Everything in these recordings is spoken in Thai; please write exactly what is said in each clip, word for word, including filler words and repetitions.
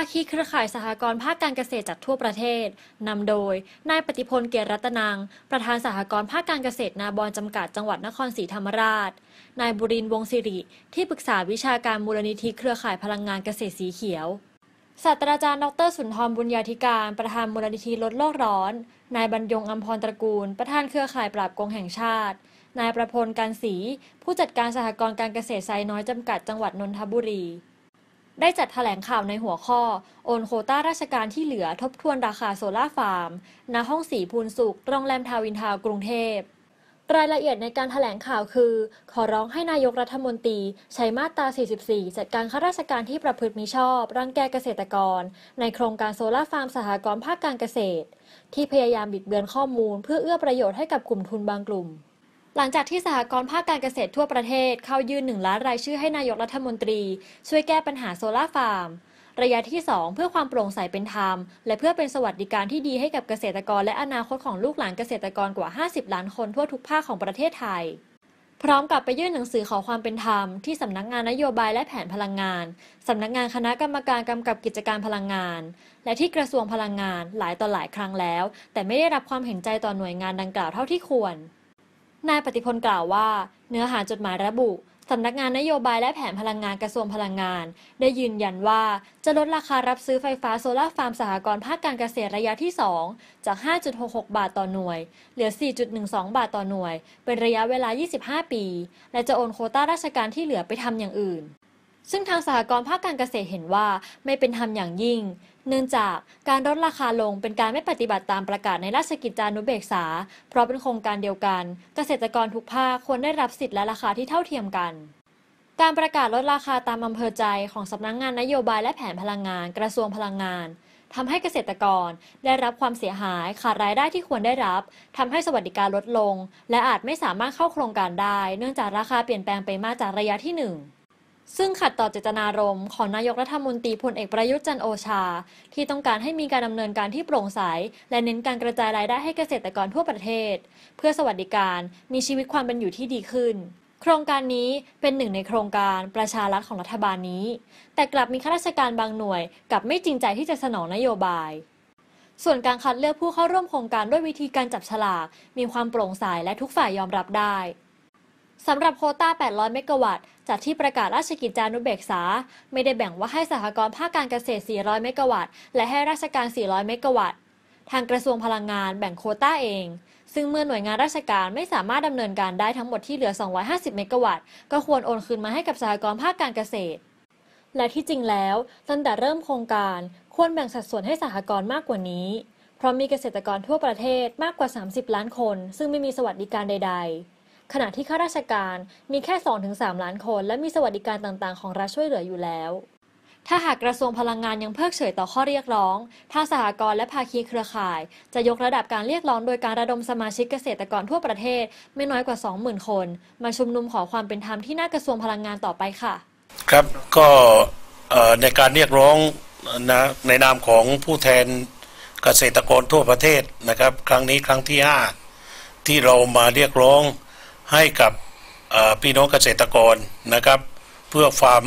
คีเครือข่ายสหกรณ์ภาคการเกษตรจากทั่วประเทศนำโดยนายปฏิพลเกียรติรัตนังประธานสหกรณ์ภาคการเกษตรนาบอนจำกัดจังหวัดนครศรีธรรมราชนายบุรินทร์วงศิริที่ปรึกษาวิชาการมูลนิธิเครือข่ายพลังงานเกษตรสีเขียวศาสตราจารย์ดรสุนทรบุญญาธิการประธานมูลนิธิลดโลกร้อนนายบรรยงอำพรตระกูลประธานเครือข่ายปราบโกงแห่งชาตินายประพลการศรีผู้จัดการสหกรณ์การเกษตรไซน้อยจำกัดจังหวัดนนทบุรีได้จัดแถลงข่าวในหัวข้อโอนโควต้าราชการที่เหลือทบทวนราคาโซล่าฟาร์มณห้องสีพูนสุขโรงแรมทาวินทาวน์กรุงเทพรายละเอียดในการแถลงข่าวคือขอร้องให้นายกรัฐมนตรีใช้มาตรา สี่สิบสี่ จัดการข้าราชการที่ประพฤติมิชอบรังแกเกษตรกรในโครงการโซล่าฟาร์มสหกรณ์ภาคการเกษตรที่พยายามบิดเบือนข้อมูลเพื่อเอื้อประโยชน์ให้กับกลุ่มทุนบางกลุ่มหลังจากที่สหกรณ์ภาคการเกษตรทั่วประเทศเข้ายื่นหนึ่งล้านรายชื่อให้นายกรัฐมนตรีช่วยแก้ปัญหาโซล่าฟาร์มระยะที่สองเพื่อความโปร่งใสเป็นธรรมและเพื่อเป็นสวัสดิการที่ดีให้กับเกษตรกรและอนาคตของลูกหลานเกษตรกรกว่าห้าสิบล้านคนทั่วทุกภาคของประเทศไทยพร้อมกับไปยื่นหนังสือขอความเป็นธรรมที่สำนักงานนโยบายและแผนพลังงานสำนักงานคณะกรรมการกำกับกิจการพลังงานและที่กระทรวงพลังงานหลายต่อหลายครั้งแล้วแต่ไม่ได้รับความเห็นใจต่อหน่วยงานดังกล่าวเท่าที่ควรนายปฏิพลกล่าวว่าเนื้อหาจดหมายระบุสำนักงานนโยบายและแผนพลังงานกระทรวงพลังงานได้ยืนยันว่าจะลดราคารับซื้อไฟฟ้าโซล่าฟาร์มสหกรณ์ภาคการเกษตรระยะที่สองจาก ห้าจุดหกหก บาทต่อหน่วยเหลือ สี่จุดหนึ่งสอง บาทต่อหน่วยเป็นระยะเวลา ยี่สิบห้า ปีและจะโอนโควต้าราชการที่เหลือไปทำอย่างอื่นซึ่งทางสหกรณ์ภาคการเกษตรเห็นว่าไม่เป็นธรรมอย่างยิ่งเนื่องจากการลดราคาลงเป็นการไม่ปฏิบัติตามประกาศในราชกิจจานุเบกษาเพราะเป็นโครงการเดียวกันเกษตรกรทุกภาคควรได้รับสิทธิและราคาที่เท่าเทียมกันการประกาศลดราคาตามอำเภอใจของสำนักงานนโยบายและแผนพลังงานกระทรวงพลังงานทำให้เกษตรกรได้รับความเสียหายขาดรายได้ที่ควรได้รับทำให้สวัสดิการลดลงและอาจไม่สามารถเข้าโครงการได้เนื่องจากราคาเปลี่ยนแปลงไปมากจากระยะที่หนึ่งซึ่งขัดต่อเจตนารมณ์ของนายกรัฐมนตรีพลเอกประยุทธ์จันทร์โอชาที่ต้องการให้มีการดำเนินการที่โปร่งใสและเน้นการกระจายรายได้ให้เกษตรกรทั่วประเทศเพื่อสวัสดิการมีชีวิตความเป็นอยู่ที่ดีขึ้นโครงการนี้เป็นหนึ่งในโครงการประชารัฐของรัฐบาลนี้แต่กลับมีข้าราชการบางหน่วยกับไม่จริงใจที่จะสนองนโยบายส่วนการคัดเลือกผู้เข้าร่วมโครงการด้วยวิธีการจับฉลากมีความโปร่งใสและทุกฝ่ายยอมรับได้สำหรับโควต้าแปดร้อยเมกะวัตต์จากที่ประกาศราชกิจจานุเบกษาไม่ได้แบ่งว่าให้สหกรณ์ภาคการเกษตรสี่ร้อยเมกะวัตต์และให้ราชการสี่ร้อยเมกะวัตต์ทางกระทรวงพลังงานแบ่งโควต้าเองซึ่งเมื่อหน่วยงานราชการไม่สามารถดำเนินการได้ทั้งหมดที่เหลือสองร้อยห้าสิบเมกะวัตต์ก็ควรโอนคืนมาให้กับสหกรณ์ภาคการเกษตรและที่จริงแล้วตั้งแต่เริ่มโครงการควรแบ่งสัดส่วนให้สหกรณ์มากกว่านี้เพราะมีเกษตรกรทั่วประเทศมากกว่าสามสิบล้านคนซึ่งไม่มีสวัสดิการใดๆขณะที่ข้าราชการมีแค่ สองถึงสาม ล้านคนและมีสวัสดิการต่างๆของรัฐช่วยเหลืออยู่แล้วถ้าหากกระทรวงพลังงานยังเพิกเฉยต่อข้อเรียกร้องทางสหกรณ์และภาคีเครือข่ายจะยกระดับการเรียกร้องโดยการระดมสมาชิกเกษตรกรทั่วประเทศไม่น้อยกว่า สองหมื่น คนมาชุมนุมขอความเป็นธรรมที่หน้ากระทรวงพลังงานต่อไปค่ะครับก็ในการเรียกร้องนะในนามของผู้แทนเกษตรกรทั่วประเทศนะครับครั้งนี้ครั้งที่ห้าที่เรามาเรียกร้องให้กับพี่น้องเกษตรกรนะครับเพื่อความ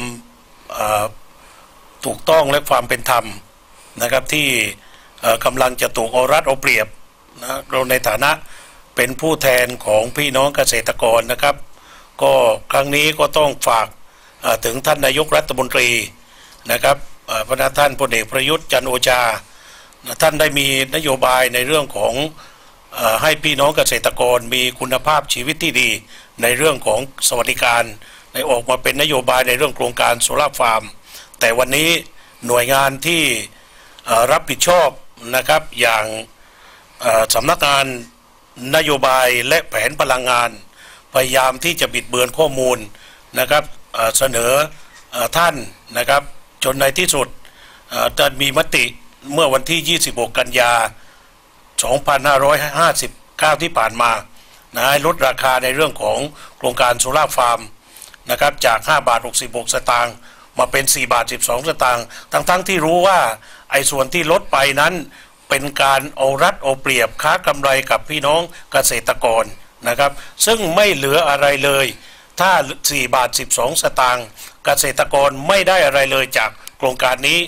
ถูกต้องและความเป็นธรรมนะครับที่กำลังจะถูกเอารัดเอาเปรียบนะเราในฐานะเป็นผู้แทนของพี่น้องเกษตรกรนะครับก็ครั้งนี้ก็ต้องฝากถึงท่านนายกรัฐมนตรีนะครับพระท่านพลเอกประยุทธ์จันทร์โอชาท่านได้มีนโยบายในเรื่องของให้พี่น้องเกษตรกรมีคุณภาพชีวิตที่ดีในเรื่องของสวัสดิการในออกมาเป็นนโยบายในเรื่องโครงการโซล่าฟาร์มแต่วันนี้หน่วยงานที่รับผิดชอบนะครับอย่างสำนักงานนโยบายและแผนพลังงานพยายามที่จะบิดเบือนข้อมูลนะครับเสนอท่านนะครับจนในที่สุดจะมีมติเมื่อวันที่ยี่สิบหกกันยาสองพันห้าร้อยห้าสิบเก้าที่ผ่านมานะให้ลดราคาในเรื่องของโครงการโซล่าฟาร์มนะครับจากห้าบาทหกสิบหกสตางค์มาเป็นสี่บาทสิบสองสตางค์ทั้งๆ ท, ที่รู้ว่าไอ้ส่วนที่ลดไปนั้นเป็นการเอารัดเอาเปรียบค้ากำไรกับพี่น้องเกษตรกรนะครับซึ่งไม่เหลืออะไรเลยถ้าสี่บาทสิบสองสตางค์เกษตรกรไม่ได้อะไรเลยจากโครงการนี้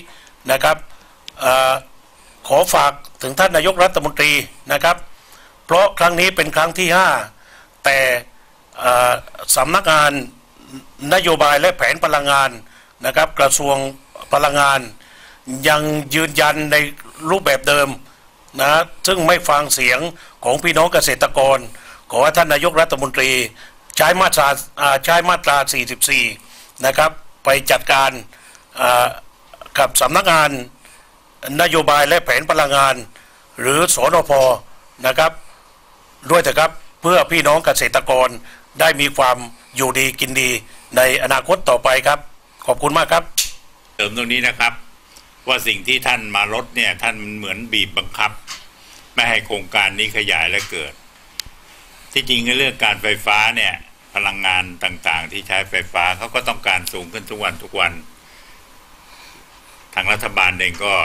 นะครับเอ่อขอฝากถึงท่านนายกรัฐมนตรีนะครับเพราะครั้งนี้เป็นครั้งที่ห้าแต่สำนักงานนโยบายและแผนพลังงานนะครับกระทรวงพลังงานยังยืนยันในรูปแบบเดิมนะซึ่งไม่ฟังเสียงของพี่น้องเกษตรกรขอให้ท่านนายกรัฐมนตรีใช้มาตราใช้มาตราสี่สิบสี่นะครับไปจัดการกับสำนักงานนโยบายและแผนพลังงานหรือสนพนะครับด้วยเถอะครับเพื่อพี่น้องเกษตรกรได้มีความอยู่ดีกินดีในอนาคตต่อไปครับขอบคุณมากครับเติมตรงนี้นะครับว่าสิ่งที่ท่านมาลดเนี่ยท่านเหมือนบีบบังคับไม่ให้โครงการนี้ขยายและเกิดที่จริงในเรื่องการไฟฟ้าเนี่ยพลังงานต่างๆที่ใช้ไฟฟ้าเขาก็ต้องการสูงขึ้นทุกวันทุกวันทางรัฐบาลเองก็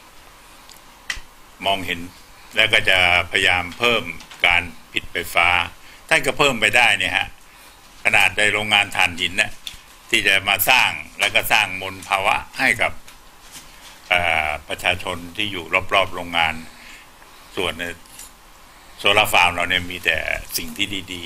มองเห็นแล้วก็จะพยายามเพิ่มการผลิตไฟฟ้าท่านก็เพิ่มไปได้เนี่ยฮะขนาดในโรงงานถ่านหินเนี่ยที่จะมาสร้างแล้วก็สร้างมลภาวะให้กับประชาชนที่อยู่รอบๆโรงงานส่วนโซลาร์ฟาร์มเราเนี่ยมีแต่สิ่งที่ดี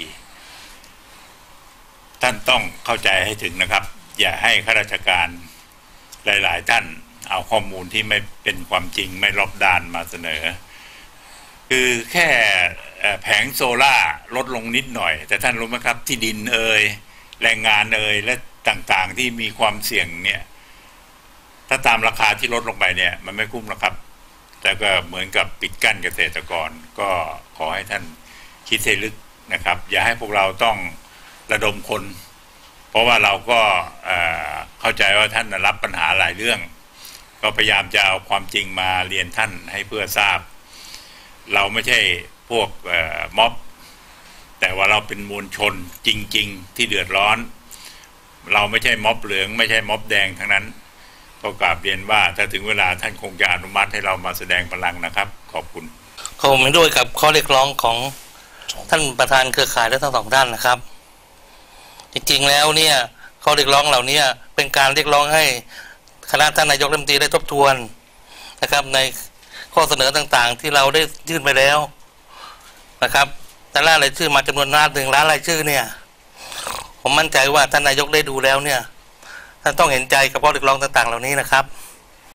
ๆท่านต้องเข้าใจให้ถึงนะครับอย่าให้ข้าราชการหลายๆท่านเอาข้อมูลที่ไม่เป็นความจริงไม่รอบด้านมาเสนอคือแค่แผงโซล่าลดลงนิดหน่อยแต่ท่านรู้ไหมครับที่ดินเอ่ยแรงงานเอ่ยและต่างๆที่มีความเสี่ยงเนี่ยถ้าตามราคาที่ลดลงไปเนี่ยมันไม่คุ้มหรอกครับแต่ก็เหมือนกับปิดกั้นเกษตรกรก็ขอให้ท่านคิดให้ลึกนะครับอย่าให้พวกเราต้องระดมคนเพราะว่าเราก็เข้าใจว่าท่านรับปัญหาหลายเรื่องก็พยายามจะเอาความจริงมาเรียนท่านให้เพื่อทราบเราไม่ใช่พวกม็อบแต่ว่าเราเป็นมวลชนจริงๆที่เดือดร้อนเราไม่ใช่ม็อบเหลืองไม่ใช่ม็อบแดงทั้งนั้นก็กราบเรียนว่าถ้าถึงเวลาท่านคงจะอนุมัติให้เรามาแสดงพลังนะครับขอบคุณผมเห็นด้วยกับข้อเรียกร้องของท่านประธานเครือข่ายและทั้งสองท่านนะครับจริงๆแล้วเนี่ยข้อเรียกร้องเหล่านี้เป็นการเรียกร้องให้คณะท่านนายกรัฐมนตรีได้ทบทวนนะครับในข้อเสนอต่างๆที่เราได้ยื่นไปแล้วนะครับแต่ละรายชื่อมาจำนวนมากหนึ่งล้านรายชื่อเนี่ยผมมั่นใจว่าท่านนายกได้ดูแล้วเนี่ยท่านต้องเห็นใจกับข้อเรียกร้องต่างๆเหล่านี้นะครับ